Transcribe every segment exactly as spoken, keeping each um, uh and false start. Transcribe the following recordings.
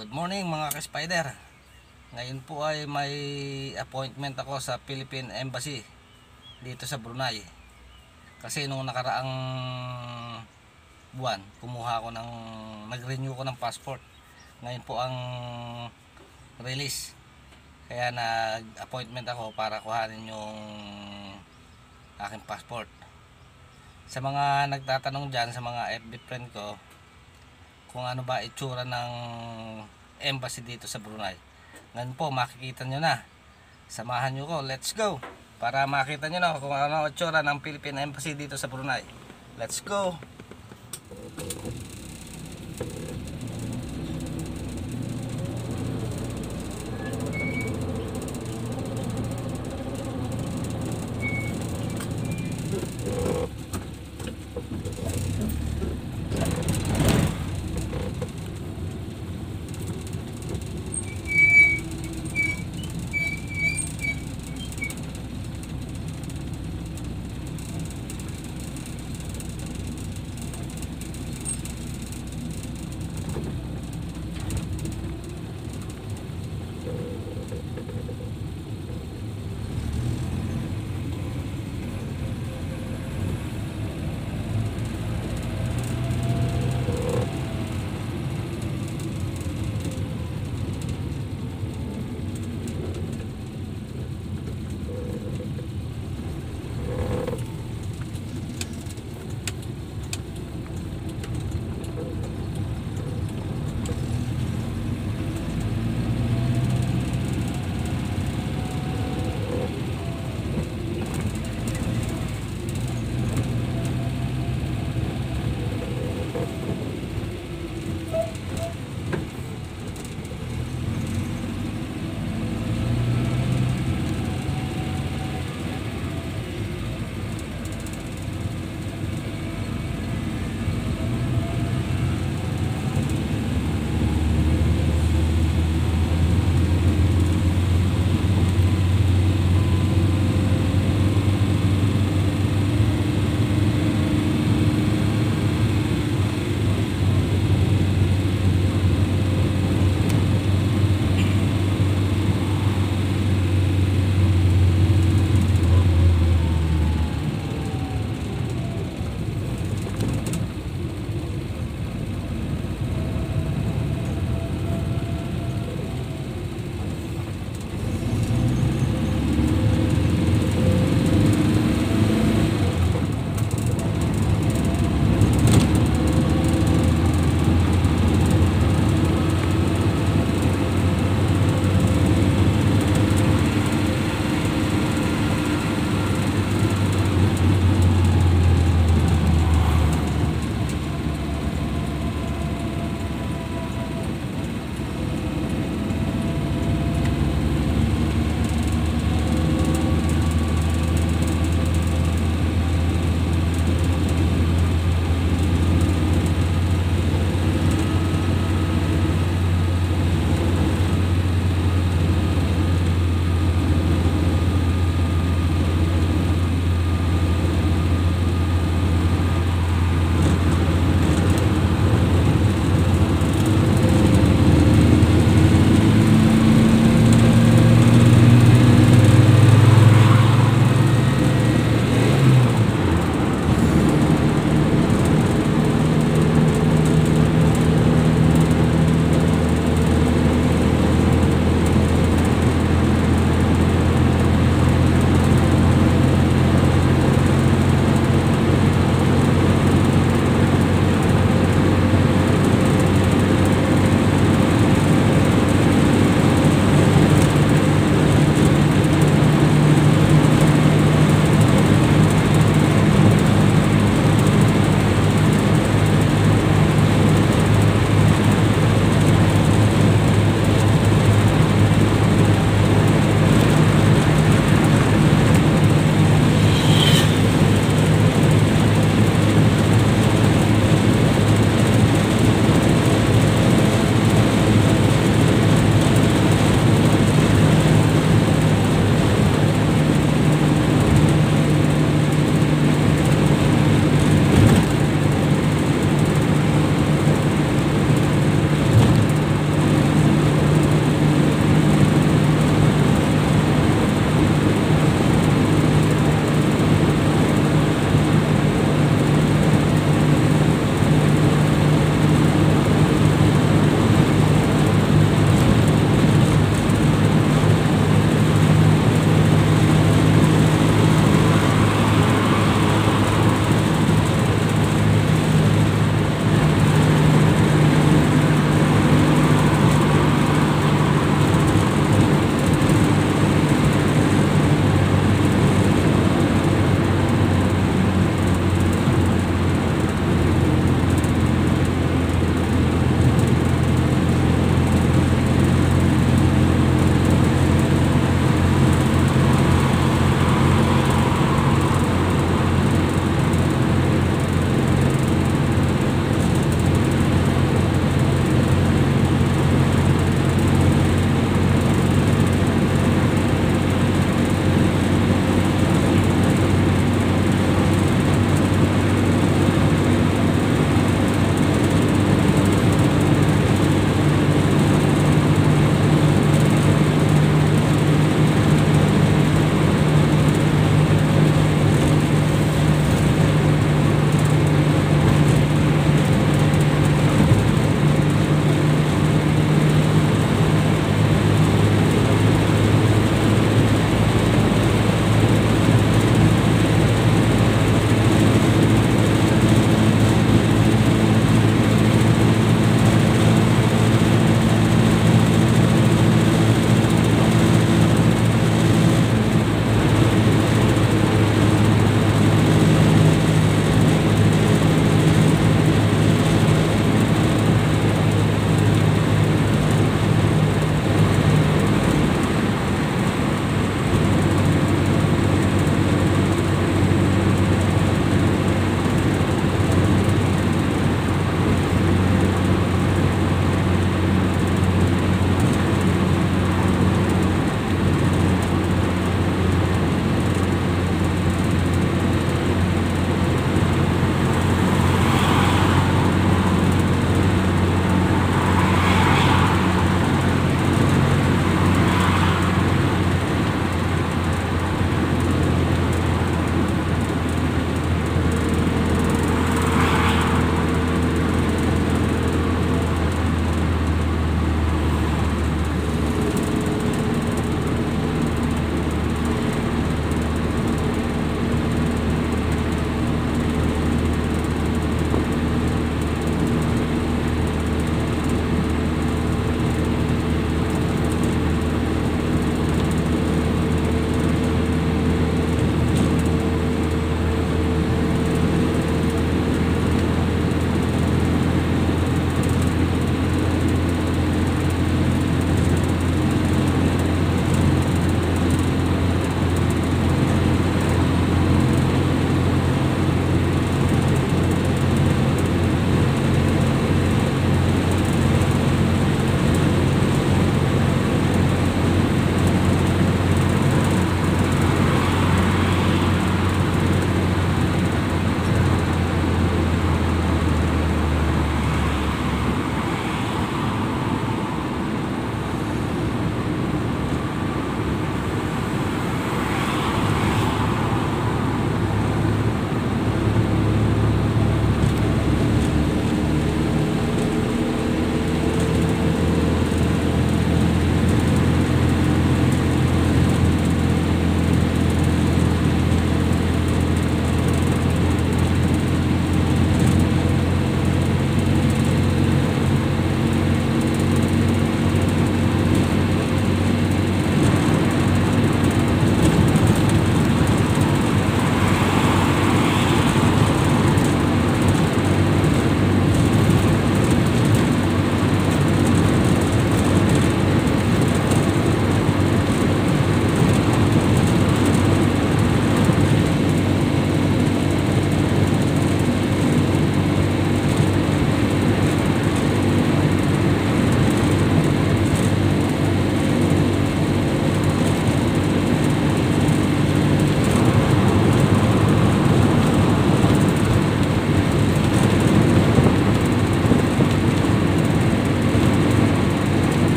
Good morning mga ka-spider. Ngayon po ay may appointment ako sa Philippine Embassy dito sa Brunei. Kasi nung nakaraang buwan, kumuha ako ng nag-renew ko ng passport. Ngayon po ang release. Kaya nag-appointment ako para kuhanin yung aking passport. Sa mga nagtatanong dyan, sa mga F B friend ko, kung ano ba itsura ng embassy dito sa Brunei. Ngayon po makikita nyo na. Samahan nyo ko, let's go, para makita nyo na kung ano itsura ng Philippine Embassy dito sa Brunei. Let's go.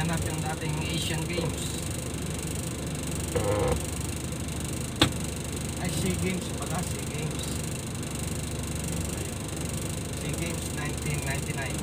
ginanap yung dating Asian Games. Ay, SEA Games pala, SEA Games. SEA Games nineteen ninety-nine.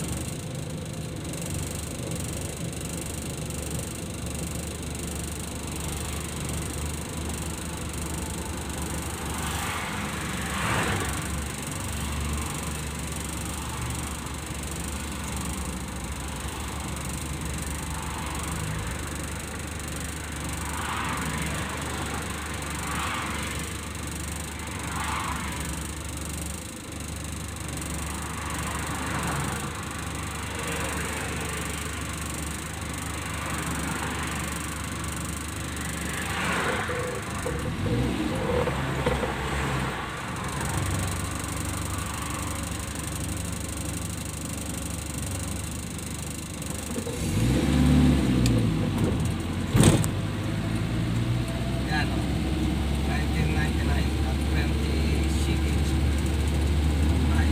Yan, nineteen ninety-nine at twenty SEA Games. Ay.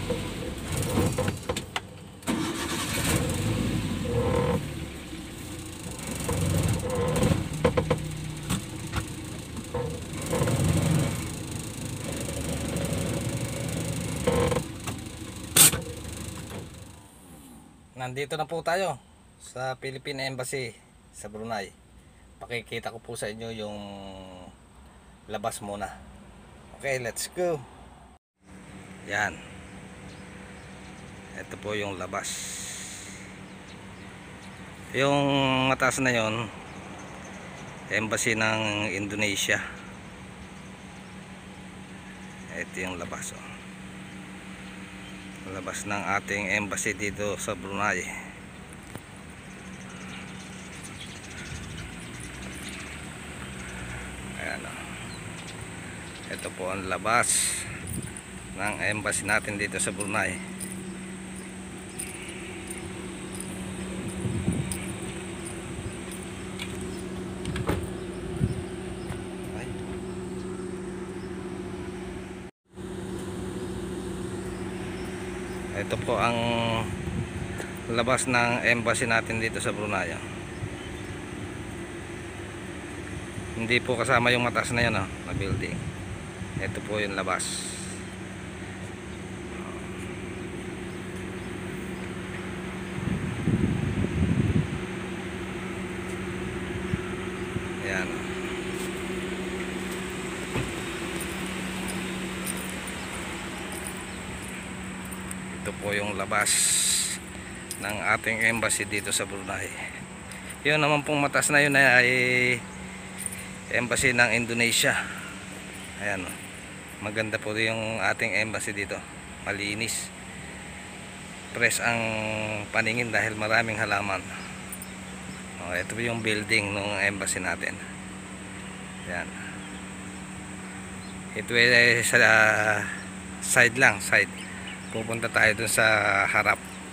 Nandito na po tayo sa Philippine Embassy sa Brunei. Pakikita ko po sa inyo yung labas muna. Okay, let's go. Yan. Ito po yung labas. Yung mataas na yon, Embassy ng Indonesia. Ito yung labas, oh. Labas ng ating embassy dito sa Brunei. Ayan, oh. Ito po ang labas ng embassy natin dito sa Brunei. Ito po ang labas ng embassy natin dito sa Brunei. Hindi po kasama yung mataas na yan, oh, na building. Ito po yung labas. Ayan. Ito po yung labas ng ating embassy dito sa Brunei. Yun naman pong mataas na yun ay embassy ng Indonesia. Ayan, maganda po yung ating embassy dito, malinis, fresh ang paningin dahil maraming halaman. Oh, ito po yung building ng embassy natin. Ayan. Ito ay sa side lang, side. Pupunta tayo dun sa harap.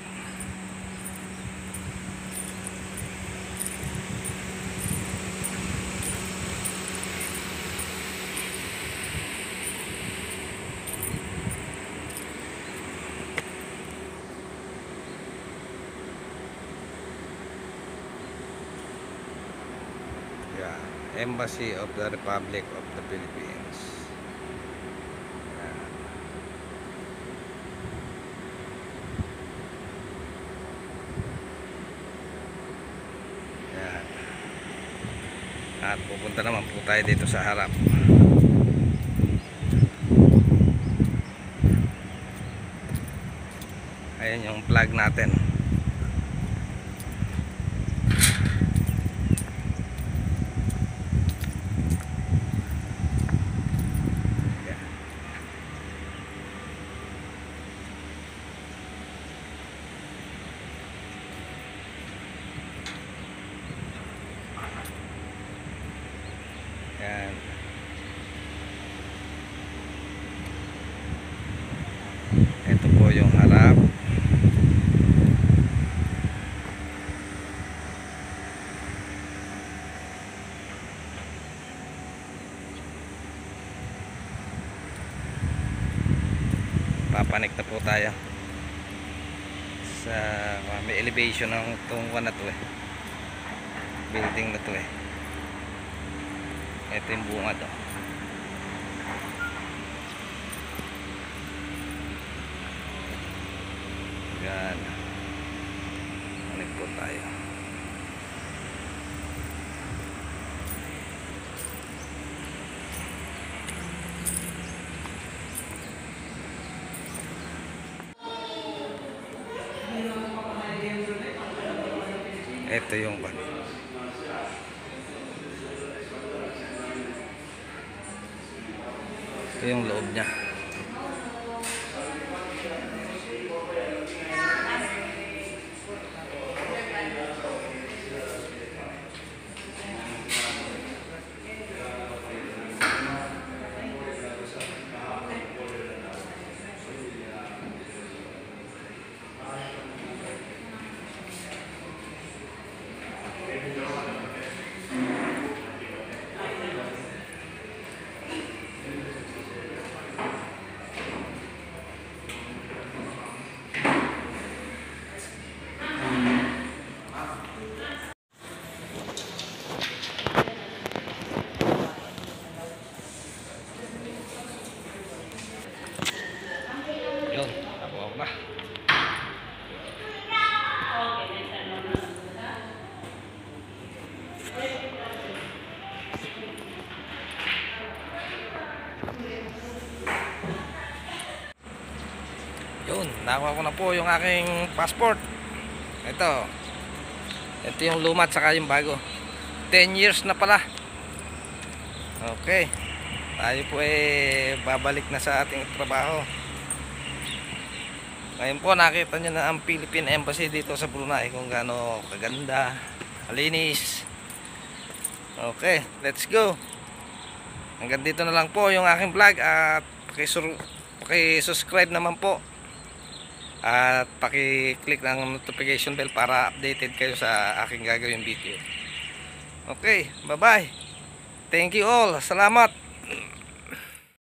Yeah, Embassy of the Republic of the Philippines. At pupunta naman po tayo dito sa harap. Ayan yung flag natin. Yan. Ito po yung harap. Papanik na po tayo sa may elevation ng tungkuan na to, eh. Building na to, eh. Ito yung bunga to. Yan. Balik po tayo. Ito yung ban. Ito yung loob niya. pa. Yun, nakuha ko na po yung aking passport. Ito. Ito yung luma at saka yung bago. ten years na pala. Okay. Tayo po eh babalik na sa ating trabaho. Ngayon po nakita nyo na ang Philippine Embassy dito sa Brunei kung gaano kaganda, malinis. Okay, let's go. Hanggang dito na lang po yung aking vlog at paki-subscribe naman po. At paki-click ng notification bell para updated kayo sa aking gagawin video. Okay, bye-bye. Thank you all. Salamat.